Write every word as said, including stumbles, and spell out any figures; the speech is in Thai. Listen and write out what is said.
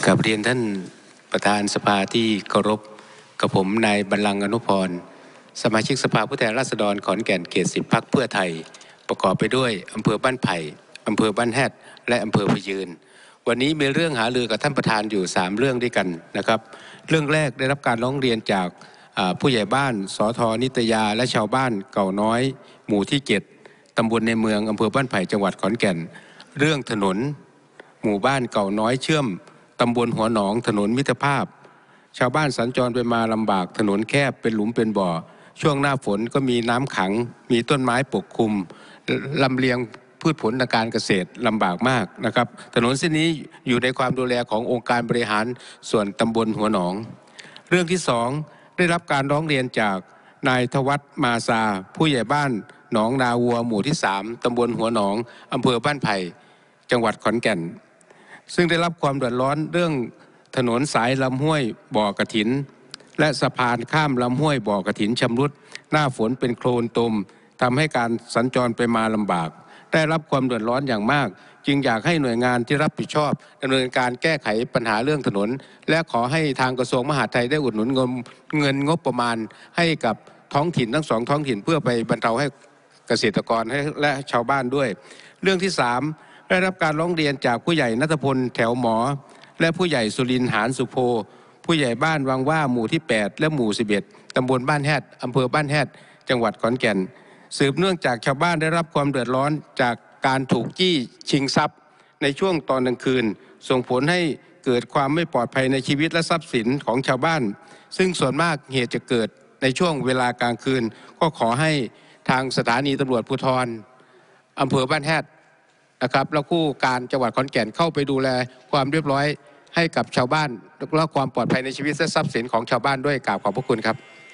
กราบเรียนท่านประธานสภาที่เคารพกับผมนายบัลลังก์ อนุพรสมาชิกสภาผู้แทนราษฎรขอนแก่นเขตสิบพรรคเพื่อไทยประกอบไปด้วยอำเภอบ้านไผ่อำเภอบ้านแฮดและอำเภอพะยืนวันนี้มีเรื่องหารือกับท่านประธานอยู่สามเรื่องด้วยกันนะครับเรื่องแรกได้รับการร้องเรียนจากผู้ใหญ่บ้านสทนิตยาและชาวบ้านเก่าน้อยหมู่ที่เจ็ดตำบลในเมืองอำเภอบ้านไผ่จังหวัดขอนแก่นเรื่องถนนหมู่บ้านเก่าน้อยเชื่อมตำบลหัวหนองถนนมิตรภาพชาวบ้านสัญจรไปมาลำบากถนนแคบเป็นหลุมเป็นบ่อช่วงหน้าฝนก็มีน้ำขังมีต้นไม้ปกคลุมลำเลียงพืชผลทางการเกษตรลำบากมากนะครับถนนเส้นนี้อยู่ในความดูแลขององค์การบริหารส่วนตำบลหัวหนองเรื่องที่สองได้รับการร้องเรียนจากนายทวัฒน์มาซาผู้ใหญ่บ้านหนองนาวัวหมู่ที่สามตำบลหัวหนองอำเภอบ้านไผ่จังหวัดขอนแก่นซึ่งได้รับความเดือดร้อนเรื่องถนนสายลำห้วยบ่อกระถินและสะพานข้ามลำห้วยบ่อกระถินชำรุดหน้าฝนเป็นโคลนตมทำให้การสัญจรไปมาลำบากได้รับความเดือดร้อนอย่างมากจึงอยากให้หน่วยงานที่รับผิดชอบดำเนินการแก้ไขปัญหาเรื่องถนนและขอให้ทางกระทรวงมหาดไทยได้อุดหนุนเงินเงินงบประมาณให้กับท้องถิ่นทั้งสองท้องถิ่นเพื่อไปบรรเทาให้เกษตรกรและชาวบ้านด้วยเรื่องที่สามได้รับการร้องเรียนจากผู้ใหญ่ณัฐพลแถวหมอและผู้ใหญ่สุรินทร์หานสุโพผู้ใหญ่บ้านวังว่าหมู่ที่แปดและหมู่สิบเอ็ดตำบลบ้านแฮดอำเภอบ้านแฮดจังหวัดขอนแก่นสืบเนื่องจากชาวบ้านได้รับความเดือดร้อนจากการถูกจี้ชิงทรัพย์ในช่วงตอนกลางคืนส่งผลให้เกิดความไม่ปลอดภัยในชีวิตและทรัพย์สินของชาวบ้านซึ่งส่วนมากเหตุจะเกิดในช่วงเวลากลางคืนก็ขอให้ทางสถานีตำรวจภูธรอำเภอบ้านแฮดนะครับและผู้การจังหวัดขอนแก่นเข้าไปดูแลความเรียบร้อยให้กับชาวบ้านและความปลอดภัยในชีวิตและทรัพย์สินของชาวบ้านด้วยกราบขอบพระคุณครับ